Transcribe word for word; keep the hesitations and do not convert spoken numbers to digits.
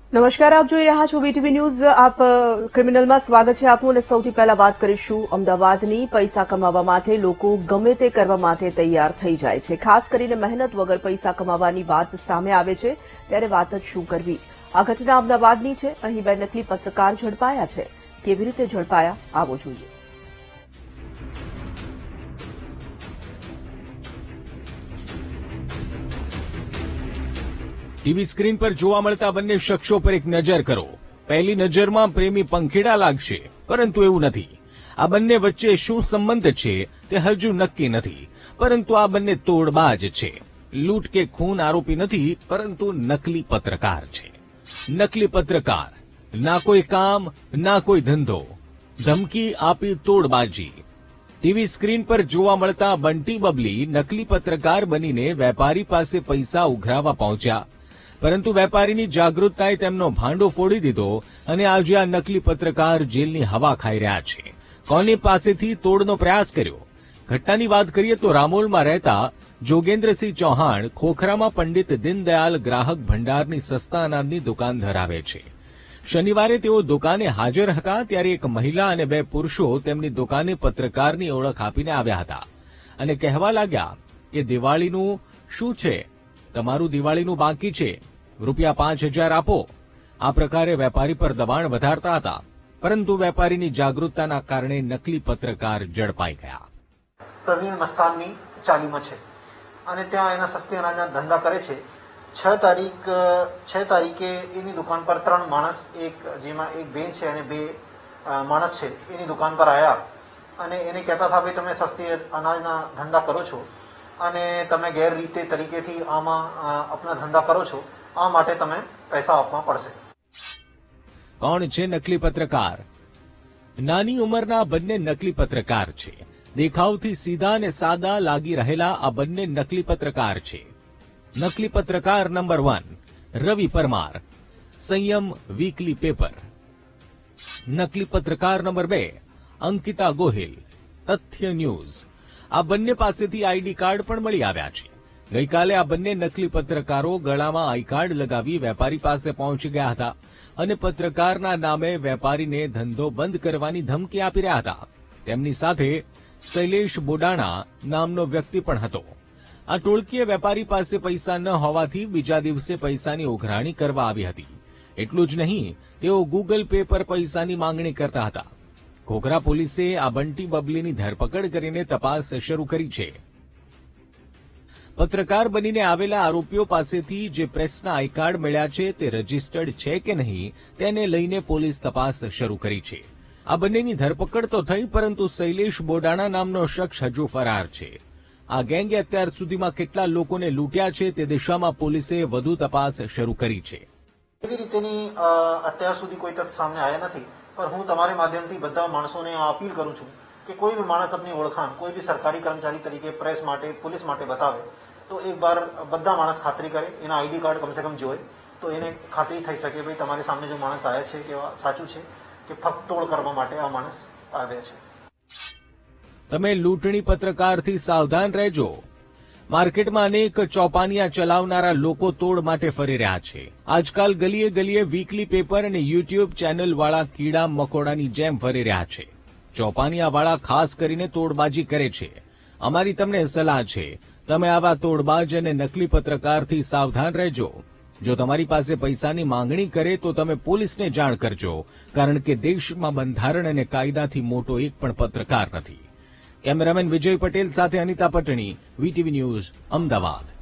નમસ્કાર, આપ જોઈ રહ્યા છો વીટીવી ન્યૂઝ. આપ ક્રિમિનલમાં સ્વાગત છે આપનું. અને સૌથી પહેલા વાત કરીશું અમદાવાદની. પૈસા કમાવા માટે લોકો ગમે તે કરવા માટે તૈયાર થઈ જાય છે. ખાસ કરીને મહેનત વગર પૈસા કમાવાની વાત સામે આવે છે ત્યારે વાત જ શું કરવી. આ ઘટના અમદાવાદની છે. અહીં બે નકલી પત્રકાર ઝડપાયા છે. કેવી રીતે ઝડપાયા આવો જોઈએ. ટીવી સ્ક્રીન પર જોવા મળતા બંને શખ્સો પર એક નજર કરો. પહેલી નજરમાં પ્રેમી પંખીડા લાગશે, પરંતુ એવું નથી. આ બંને વચ્ચે શું સંબંધ છે તે હજુ નક્કી નથી, પરંતુ આ બંને તોડબાજ છે. લૂંટ કે ખૂન આરોપી નથી, પરંતુ નકલી પત્રકાર છે. નકલી પત્રકાર, ના કોઈ કામ ના કોઈ ધંધો, ધમકી આપી તોડબાજી. ટીવી સ્ક્રીન પર જોવા મળતા બંટી બબલી નકલી પત્રકાર બનીને વેપારી પાસે પૈસા ઉઘરાવવા પહોંચ્યા, પરંતુ વેપારીની જાગૃતતાએ તેમનો ભાંડો ફોડી દીધો અને આજે આ નકલી પત્રકાર જેલની હવા ખાઈ રહ્યા છે. કોની પાસેથી તોડનો પ્રયાસ કર્યો? ઘટનાની વાત કરીએ તો રામોલમાં રહેતા જોગેન્દ્રસિંહ ચૌહાણ ખોખરામાં પંડિત દીનદયાલ ગ્રાહક ભંડારની સસ્તા અનાજની દુકાન ધરાવે છે. શનિવારે તેઓ દુકાને હાજર હતા ત્યારે એક મહિલા અને બે પુરુષો તેમની દુકાને પત્રકારની ઓળખ આપીને આવ્યા હતા અને કહેવા લાગ્યા કે દિવાળીનું શું છે, તમારું દિવાળીનું બાકી છે, રૂપિયા પાંચ હજાર આપો. આ પ્રકારે વેપારી પર દબાણ વધારતા હતા, પરંતુ વેપારીની જાગૃતતાના કારણે નકલી પત્રકાર ઝડપાઈ ગયા. પ્રવીણ મસ્તાનની ચાલીમાં છે અને ત્યાં એના સસ્તી અનાજના ધંધા કરે છે. છ તારીખ છ તારીખે એની દુકાન પર ત્રણ માણસ, એક જેમાં એક બેન છે અને બે માણસ છે, એની દુકાન પર આવ્યા અને એને કહેતા હતા ભાઈ તમે સસ્તી અનાજના ધંધા કરો છો અને તમે ગેરરીતે તરીકેથી આમાં આપણા ધંધા કરો છો, આ માટે તમે પૈસા આપવા પડશે. કોણ છે નકલી પત્રકાર? નાની ઉંમરના બંને નકલી પત્રકાર છે. દેખાવથી સીધા અને સાદા લાગી રહેલા આ બંને નકલી પત્રકાર છે. નકલી પત્રકાર નંબર વન રવિ પરમાર, સંયમ વીકલી પેપર. નકલી પત્રકાર નંબર બે અંકિતા ગોહિલ, તથ્ય ન્યૂઝ. આ બંને પાસેથી આઈડી કાર્ડ પણ મળી આવ્યા છે. ગઈકાલે આ બંને નકલી પત્રકારો ગળામાં આઈ કાર્ડ લગાવી વેપારી પાસે પહોંચી ગયા હતા અને પત્રકારના નામે વેપારીને ધંધો બંધ કરવાની ધમકી આપી રહ્યા હતા. તેમની સાથે શૈલેષ બોડાણા નામનો વ્યક્તિ પણ હતો. આ ટોળકીએ વેપારી પાસે પૈસા ન હોવાથી બીજા દિવસે પૈસાની ઉઘરાણી કરવા આવી હતી. એટલું જ નહીં, તેઓ ગૂગલ પે પર પૈસાની માંગણી કરતા હતા. ખોખરા પોલીસે આ બંટી બબલીની ધરપકડ કરીને તપાસ શરૂ કરી છે. પત્રકાર બનીને આવેલા આરોપીઓ પાસેથી જે પ્રેસના આઈ કાર્ડ મળ્યા છે તે રજીસ્ટર્ડ છે કે નહીં તેને લઈને પોલીસ તપાસ શરૂ કરી છે. આ બંનેની ધરપકડ તો થઈ, પરંતુ શૈલેષ બોડાણા નામનો શખ્સ હજુ ફરાર છે. આ ગેંગે અત્યાર સુધીમાં કેટલા લોકોને લૂંટ્યા છે તે દિશામાં પોલીસે વધુ તપાસ શરૂ કરી છે. એવી રીતેની અત્યાર સુધી કોઈ તથ્ય સામે આવ્યા નથી, પણ હું તમારા માધ્યમથી બધા માણસોને અપીલ કરું છું કે કોઈ બી માણસ આપની ઓળખાણ કોઈ બી સરકારી કર્મચારી તરીકે પ્રેસ માટે, પોલીસ માટે બતાવે તો એક બાર બધા માણસ ખાતરી કરે, એના આઈડી કાર્ડ કમસે કમ જોઈ તો એને ખાતરી થઈ શકે ભાઈ તમારી સામે જો માણસ આવ્યા છે કે સાચું છે કે ફક્ત તોડ કરવા માટે આ માણસ આવ્યા છે. તમે લૂંટણી પત્રકારથી સાવધાન રહેજો. માર્કેટમાં અનેક ચોપાનિયા ચલાવનારા લોકો તોડ માટે ફરી રહ્યા છે. આજકાલ ગલીએ ગલીએ વીકલી પેપર અને યુટ્યુબ ચેનલવાળા કીડા મકોડાની જેમ ફરી રહ્યા છે. ચોપાનિયાવાળા ખાસ કરીને તોડબાજી કરે છે. અમારી તમને સલાહ છે, તમે આવા તોડબાજ અને નકલી પત્રકારથી સાવધાન રહેજો. જો તમારી પાસે પૈસાની માંગણી કરે તો તમે પોલીસને જાણ કરજો, કારણ કે દેશમાં બંધારણ અને કાયદાથી મોટો એક પણ પત્રકાર નથી. કેમેરામેન વિજય પટેલ સાથે અનિતા પટણી, વીટીવી ન્યૂઝ, અમદાવાદ.